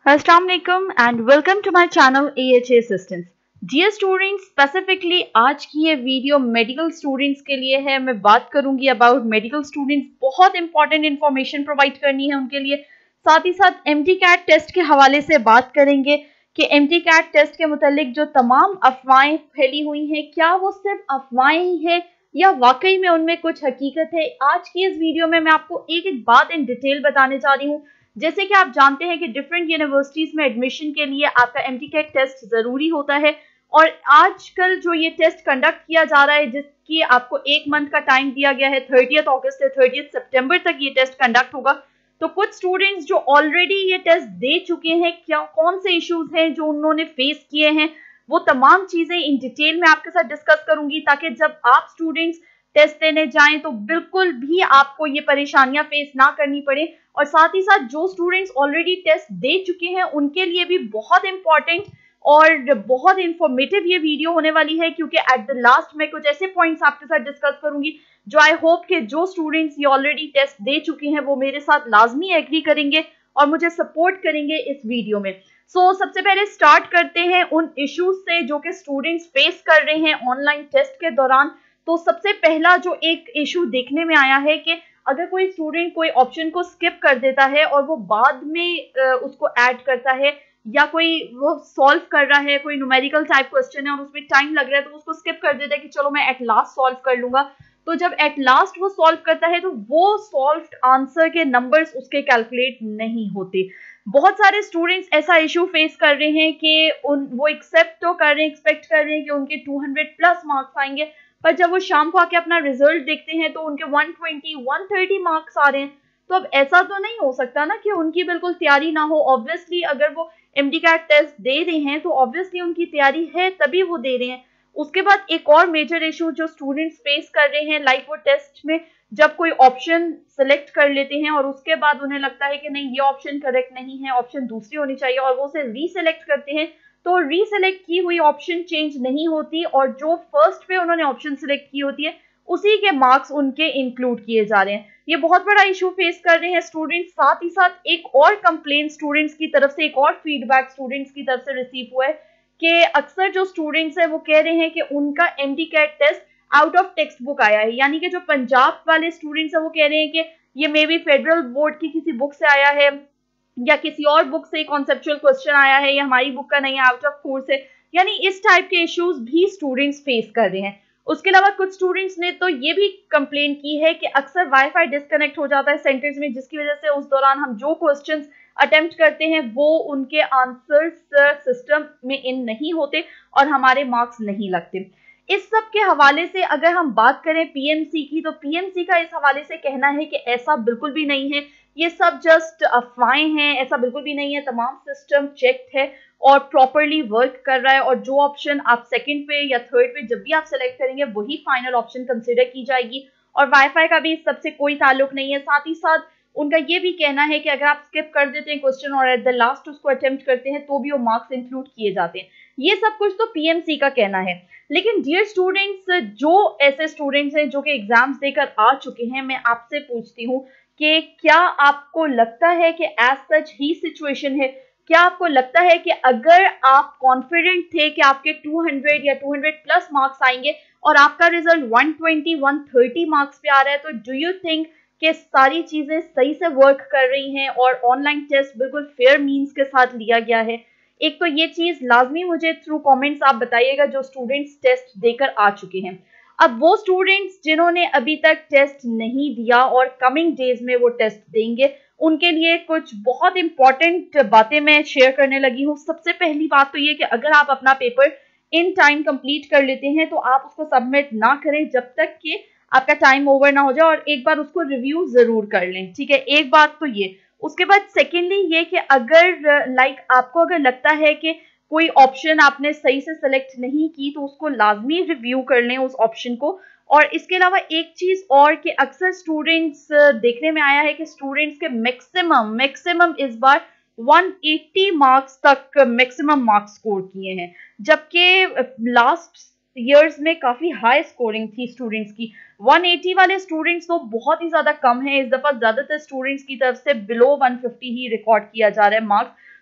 Assalamu alaikum and welcome to my channel AHA Assistance. Dear students, specifically आज की ये video medical students के लिए है। मैं बात करूंगी अबाउट मेडिकल स्टूडेंट्स, बहुत इंपॉर्टेंट इंफॉर्मेशन प्रोवाइड करनी है उनके लिए। साथ ही साथ MT-CAT टेस्ट के हवाले से बात करेंगे कि MT-CAT टेस्ट के मुतालिक जो तमाम अफवाहें फैली हुई हैं, क्या वो सिर्फ अफवाहें ही हैं या वाकई में उनमें कुछ हकीकत है। आज की इस वीडियो में मैं आपको एक एक बात इन डिटेल बताने जा रही हूँ। जैसे कि आप जानते हैं कि डिफरेंट यूनिवर्सिटीज में एडमिशन के लिए आपका MT-CAT टेस्ट जरूरी होता है और आजकल जो ये टेस्ट कंडक्ट किया जा रहा है, जिसकी आपको एक मंथ का टाइम दिया गया है, 30 अगस्त से 30 सितंबर तक ये टेस्ट कंडक्ट होगा। तो कुछ स्टूडेंट्स जो ऑलरेडी ये टेस्ट दे चुके हैं, क्या कौन से इश्यूज हैं जो उन्होंने फेस किए हैं, वो तमाम चीजें इन डिटेल में आपके साथ डिस्कस करूंगी, ताकि जब आप स्टूडेंट्स टेस्ट देने जाएं तो बिल्कुल भी आपको ये परेशानियां फेस ना करनी पड़े। और साथ ही साथ जो स्टूडेंट्स ऑलरेडी टेस्ट दे चुके हैं उनके लिए भी बहुत इंपॉर्टेंट और बहुत इंफॉर्मेटिव ये वीडियो होने वाली है, क्योंकि एट द लास्ट मैं कुछ ऐसे पॉइंट्स आपके साथ डिस्कस करूंगी जो आई होप कि जो स्टूडेंट्स ये ऑलरेडी टेस्ट दे चुके हैं वो मेरे साथ लाजमी एग्री करेंगे और मुझे सपोर्ट करेंगे इस वीडियो में। सबसे पहले स्टार्ट करते हैं उन इश्यूज से जो कि स्टूडेंट्स फेस कर रहे हैं ऑनलाइन टेस्ट के दौरान। तो सबसे पहला जो एक इशू देखने में आया है कि अगर कोई स्टूडेंट कोई ऑप्शन को स्किप कर देता है और वो बाद में उसको ऐड करता है, या कोई वो सॉल्व कर रहा है, कोई न्यूमेरिकल टाइप क्वेश्चन है और उसमें टाइम लग रहा है, तो उसको स्किप कर देता है कि चलो मैं एट लास्ट सॉल्व कर लूंगा। तो जब एट लास्ट वो सॉल्व करता है तो वो सॉल्व्ड आंसर के नंबर्स उसके कैलकुलेट नहीं होते। बहुत सारे स्टूडेंट्स ऐसा इशू फेस कर रहे हैं कि वो एक्सेप्ट तो कर रहे हैं, एक्सपेक्ट कर रहे हैं कि उनके 200 प्लस मार्क्स आएंगे, पर जब वो शाम को आके अपना रिजल्ट देखते हैं तो उनके 120 130 मार्क्स आ रहे हैं। तो अब ऐसा तो नहीं हो सकता ना कि उनकी बिल्कुल तैयारी ना हो। ऑब्वियसली अगर वो MT-CAT टेस्ट दे रहे हैं तो ऑब्वियसली उनकी तैयारी है, तभी वो दे रहे हैं। उसके बाद एक और मेजर इशू जो स्टूडेंट्स फेस कर रहे हैं, लाइक वो टेस्ट में जब कोई ऑप्शन सेलेक्ट कर लेते हैं और उसके बाद उन्हें लगता है कि नहीं ये ऑप्शन करेक्ट नहीं है, ऑप्शन दूसरी होनी चाहिए, और वो उसे रीसेलेक्ट करते हैं, तो रीसेलेक्ट की हुई ऑप्शन चेंज नहीं होती और जो फर्स्ट पे उन्होंने ऑप्शन सिलेक्ट की होती है उसी के मार्क्स उनके इंक्लूड किए जा रहे हैं। ये बहुत बड़ा इशू फेस कर रहे हैं स्टूडेंट्स। साथ ही साथ एक और कंप्लेंट स्टूडेंट्स की तरफ से, एक और फीडबैक स्टूडेंट्स की तरफ से रिसीव हुआ है कि अक्सर जो स्टूडेंट्स हैं वो कह रहे हैं कि उनका MT-CAT test out of text book आया है। यानी कि जो पंजाब वाले स्टूडेंट्स हैं वो कह रहे हैं कि ये मे बी फेडरल बोर्ड की किसी बुक से आया है या किसी और बुक से कॉन्सेप्चुअल क्वेश्चन आया है, या हमारी बुक का नहीं है, आउट ऑफ कोर्स है। यानी इस टाइप के इश्यूज भी स्टूडेंट्स फेस कर रहे हैं। उसके अलावा कुछ स्टूडेंट्स ने तो ये भी कंप्लेन की है कि अक्सर वाईफाई डिस्कनेक्ट हो जाता है सेंटर्स में, जिसकी वजह से उस दौरान हम जो क्वेश्चंस अटेम्प्ट करते हैं वो उनके आंसर्स सिस्टम में इन नहीं होते और हमारे मार्क्स नहीं लगते। इस सब के हवाले से अगर हम बात करें PMC की, तो PMC का इस हवाले से कहना है कि ऐसा बिल्कुल भी नहीं है, ये सब जस्ट अफवाहें हैं, ऐसा बिल्कुल भी नहीं है। तमाम सिस्टम चेक्ड है और प्रॉपरली वर्क कर रहा है, और जो ऑप्शन आप सेकंड पे या थर्ड पे जब भी आप सेलेक्ट करेंगे वही फाइनल ऑप्शन कंसिडर की जाएगी, और वाईफाई का भी इस सबसे कोई ताल्लुक नहीं है। साथ ही साथ उनका ये भी कहना है कि अगर आप स्किप कर देते हैं क्वेश्चन और एट द लास्ट उसको अटेम्प्ट करते हैं तो भी वो मार्क्स इंक्लूड किए जाते हैं। ये सब कुछ तो PMC का कहना है। लेकिन डियर स्टूडेंट्स, जो ऐसे स्टूडेंट्स हैं जो कि एग्जाम्स देकर आ चुके हैं, मैं आपसे पूछती हूँ कि क्या आपको लगता है कि एज सच ही सिचुएशन है? क्या आपको लगता है कि अगर आप कॉन्फिडेंट थे कि आपके 200 या 200 प्लस मार्क्स आएंगे और आपका रिजल्ट 120 130 मार्क्स पे आ रहा है, तो डू यू थिंक कि सारी चीजें सही से वर्क कर रही हैं और ऑनलाइन टेस्ट बिल्कुल फेयर मीन्स के साथ लिया गया है? एक तो ये चीज लाजमी मुझे थ्रू कमेंट्स आप बताइएगा जो स्टूडेंट्स टेस्ट देकर आ चुके हैं। अब वो स्टूडेंट्स जिन्होंने अभी तक टेस्ट नहीं दिया और कमिंग डेज में वो टेस्ट देंगे, उनके लिए कुछ बहुत इंपॉर्टेंट बातें मैं शेयर करने लगी हूँ। सबसे पहली बात तो ये कि अगर आप अपना पेपर इन टाइम कंप्लीट कर लेते हैं तो आप उसको सबमिट ना करें जब तक कि आपका टाइम ओवर ना हो जाए, और एक बार उसको रिव्यू जरूर कर लें, ठीक है? एक बात तो ये। उसके बाद सेकेंडली ये कि अगर आपको अगर लगता है कि कोई ऑप्शन आपने सही से सेलेक्ट नहीं की तो उसको लाजमी रिव्यू कर लें उस ऑप्शन को। और इसके अलावा एक चीज और कि अक्सर स्टूडेंट्स देखने में आया है कि स्टूडेंट्स के मैक्सिमम इस बार 180 मार्क्स तक मैक्सिमम मार्क्स स्कोर किए हैं, जबकि लास्ट ईयर्स में काफी हाई स्कोरिंग थी स्टूडेंट्स की। 180 वाले स्टूडेंट्स तो बहुत ही ज्यादा कम है। इस दफा ज्यादातर स्टूडेंट्स की तरफ से बिलो 150 ही रिकॉर्ड किया जा रहा है मार्क्स।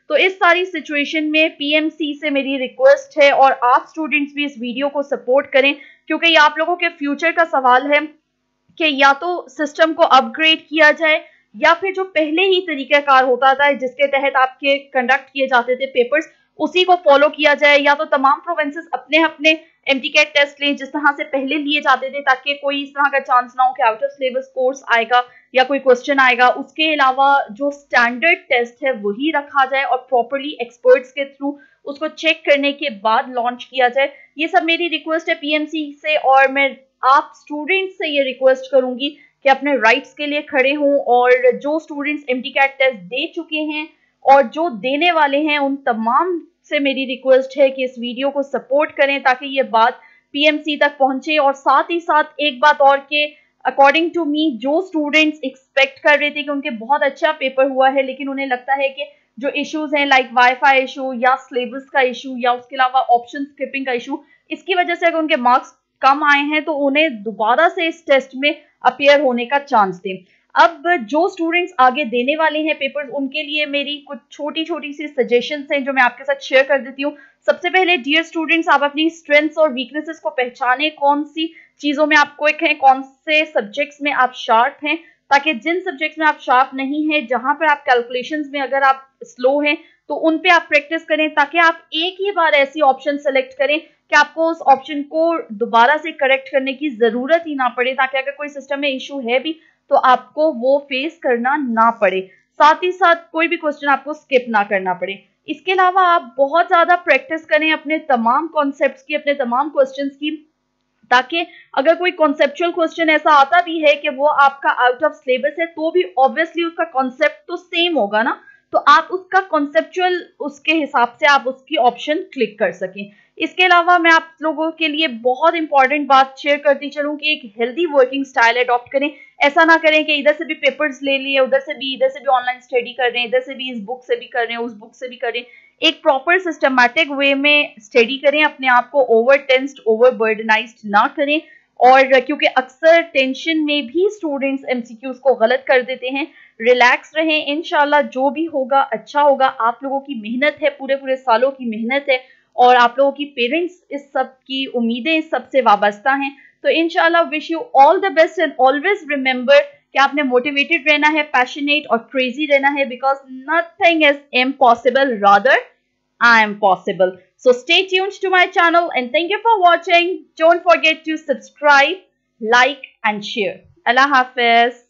तो इस सारी सिचुएशन में पीएमसी से मेरी रिक्वेस्ट है, और आप स्टूडेंट्स भी इस वीडियो को सपोर्ट करें, क्योंकि ये आप लोगों के फ्यूचर का सवाल है कि या तो सिस्टम को अपग्रेड किया जाए, या फिर जो पहले ही तरीकाकार होता था जिसके तहत आपके कंडक्ट किए जाते थे पेपर्स, उसी को फॉलो किया जाए, या तो तमाम प्रोविंसेस अपने अपने एमटीकेट टेस्ट लें जिस तरह से पहले लिए जाते थे, ताकि कोई इस तरह का चांस ना हो कि आउट ऑफ सिलेबस कोर्स आएगा या कोई क्वेश्चन आएगा। उसके अलावा जो स्टैंडर्ड टेस्ट है वही रखा जाए और प्रॉपरली एक्सपर्ट्स के थ्रू उसको चेक करने के बाद लॉन्च किया जाए। ये सब मेरी रिक्वेस्ट है पीएमसी से, और मैं आप स्टूडेंट्स से ये रिक्वेस्ट करूंगी कि अपने राइट्स के लिए खड़े हों, और जो स्टूडेंट्स एमटीकेट टेस्ट दे चुके हैं और जो देने वाले हैं उन तमाम से मेरी रिक्वेस्ट है कि इस वीडियो को सपोर्ट करें ताकि ये बात पीएमसी तक पहुंचे। और साथ ही साथ एक बात और के अकॉर्डिंग टू मी, जो स्टूडेंट्स एक्सपेक्ट कर रहे थे कि उनके बहुत अच्छा पेपर हुआ है, लेकिन उन्हें लगता है कि जो इश्यूज हैं लाइक वाईफाई इशू या सिलेबस का इशू या उसके अलावा ऑप्शन स्किपिंग का इशू, इसकी वजह से अगर उनके मार्क्स कम आए हैं तो उन्हें दोबारा से इस टेस्ट में अपीयर होने का चांस दें। अब जो स्टूडेंट्स आगे देने वाले हैं पेपर्स, उनके लिए मेरी कुछ छोटी छोटी सी सजेशंस हैं जो मैं आपके साथ शेयर कर देती हूँ। सबसे पहले डियर स्टूडेंट्स, आप अपनी स्ट्रेंथ्स और वीकनेसेस को पहचानें, कौन सी चीजों में आप क्विक हैं, कौन से सब्जेक्ट्स में आप शार्प हैं, ताकि जिन सब्जेक्ट्स में आप शार्प नहीं हैं, जहां पर आप कैलकुलेशंस में अगर आप स्लो हैं तो उन पे आप प्रैक्टिस करें, ताकि आप एक ही बार ऐसी ऑप्शन सेलेक्ट करें कि आपको उस ऑप्शन को दोबारा से करेक्ट करने की जरूरत ही ना पड़े, ताकि अगर कोई सिस्टम में इशू है भी तो आपको वो फेस करना ना पड़े। साथ ही साथ कोई भी क्वेश्चन आपको स्किप ना करना पड़े। इसके अलावा आप बहुत ज्यादा प्रैक्टिस करें अपने तमाम कॉन्सेप्ट्स की, अपने तमाम क्वेश्चंस की, ताकि अगर कोई कॉन्सेप्चुअल क्वेश्चन ऐसा आता भी है कि वो आपका आउट ऑफ सिलेबस है, तो भी ऑब्वियसली उसका कॉन्सेप्ट तो सेम होगा ना, तो आप उसका कॉन्सेप्चुअल उसके हिसाब से आप उसकी ऑप्शन क्लिक कर सकें। इसके अलावा मैं आप लोगों के लिए बहुत इंपॉर्टेंट बात शेयर करती चलूं कि एक हेल्दी वर्किंग स्टाइल अडॉप्ट करें। ऐसा ना करें कि इधर से भी पेपर्स ले लिए, उधर से भी, इधर से भी ऑनलाइन स्टडी कर रहे हैं, इधर से भी इस बुक से भी कर रहे हैं, उस बुक से भी कर रहे हैं। एक प्रॉपर सिस्टमैटिक वे में स्टडी करें, अपने आप को ओवर टेंस्ड, ओवर बर्डनाइज्ड ना करें। और क्योंकि अक्सर टेंशन में भी स्टूडेंट्स एमसीक्यूज को गलत कर देते हैं। रिलैक्स रहें, इंशाल्लाह जो भी होगा अच्छा होगा। आप लोगों की मेहनत है, पूरे पूरे सालों की मेहनत है, और आप लोगों की पेरेंट्स इस सब की उम्मीदें इस सब से वाबस्ता हैं। तो इंशाल्लाह wish you all the best, and always remember कि आपने मोटिवेटेड रहना है, पैशनेट और क्रेजी रहना है, because nothing is impossible, rather I am possible. So stay tuned to my channel, and thank you for watching. Don't forget to subscribe, like and share. Allah Hafiz.